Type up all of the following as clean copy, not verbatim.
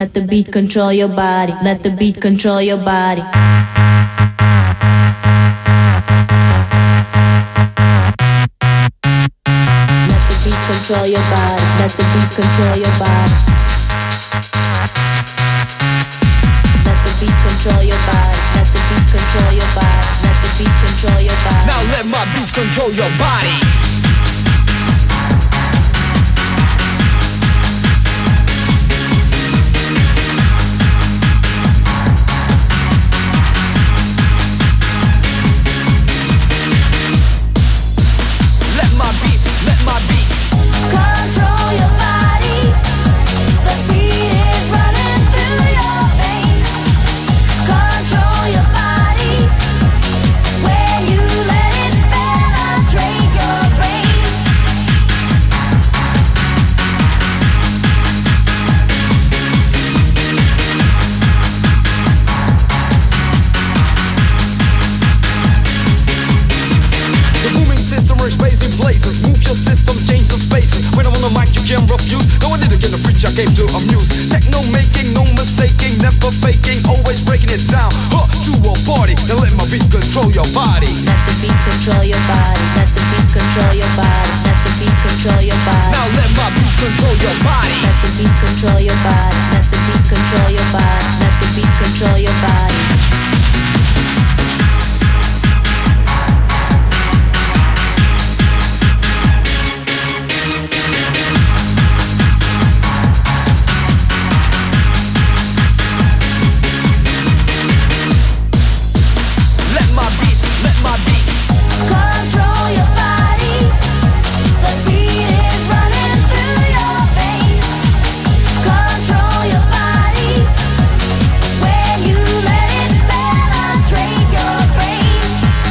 Let the beat control your body. Let the beat control your body. Let the beat control your body. Let the beat control your body. Let the beat control your body. Let the beat control your body. Let the beat control your body. Now let my beats control your body. Control your body. The beat is running through your veins. Control your body. When you let it penetrate your brain. The booming system works raising places. Move your system, change the spaces. When I'm on the mic you can't refuse. No, I didn't get a preach, I came to amuse. Techno making, no mistaking, never faking, always breaking it down. To a party, then let my beat control your body. Let the beat control your body. Let the beat control your body. Let the beat control your body. Now let my beat control your body. Let the beat control your body. Let the beat control your body. Let the beat control your body. Control your body. The beat is running through your veins. Control your body. When you let it penetrate your brain.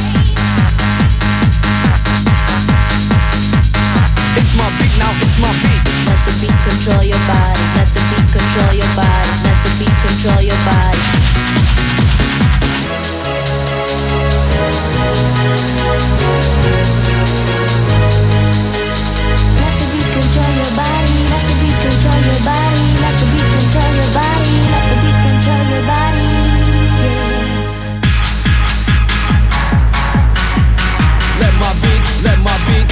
It's my beat now, it's my beat. Let the beat control your body. Let the beat control your body. Let the beat control your body. Let the beat control your body. Let the beat control your body. Let the beat control your body. Let the beat control your body. Let my beat, let my beat.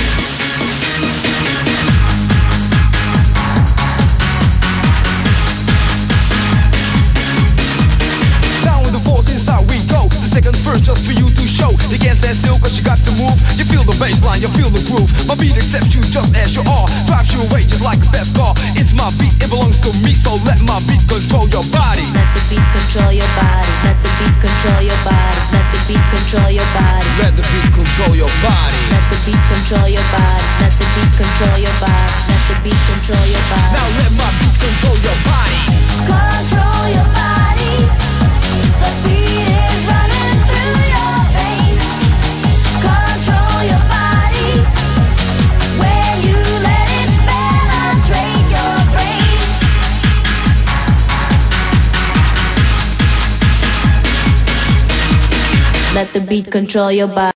Down with the force inside we go. The second verse just for you to show. You can't stand still cause you got to move. You feel the bassline, you feel the groove. My beat accepts you just as you are. Drives you away just like a fast car. It's my beat, it belongs to me. So let my beat control your body. Let the beat control your body. Let the beat control your body. Let the beat control your body. Let the beat control your body. Let the beat control your body. Let the beat control your body. Let the beat control your body. Now let my beats control your body. Control your body. The beat is running through your veins. Control your body. When you let it penetrate your brain. Let the beat control your body.